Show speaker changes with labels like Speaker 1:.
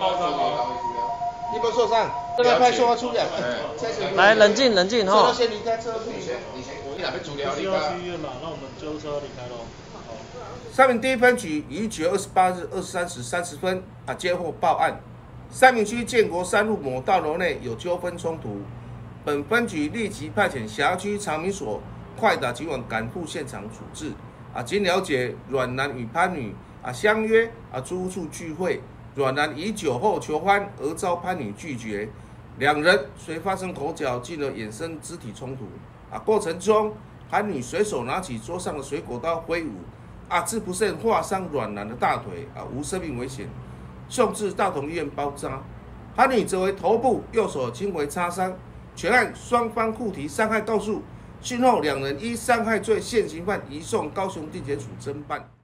Speaker 1: 爆炸吗？
Speaker 2: 你不受伤，这边派送要出两个。
Speaker 3: 来，冷静冷静哈。
Speaker 2: 先离开车。
Speaker 1: 你先，我哪边主疗？
Speaker 4: 需要去医院嘛？那我们救护车离开喽。
Speaker 2: 上面第一分局于9月28日23时30分接获报案，三民区建国3路某大楼内有纠纷冲突，本分局立即派遣辖区长民所快打警网赶赴现场处置。经了解，阮男与潘女相约租屋处聚会，阮男以酒后求欢而遭潘女拒绝，两人虽发生口角，进而衍生肢体冲突。过程中，潘女随手拿起桌上的水果刀挥舞。致不慎划伤阮男的大腿，无生命危险，送至大同医院包扎。潘女则为头部、右手轻微擦伤。全案双方互提伤害告诉，讯后两人依伤害罪现行犯移送高雄地检署侦办。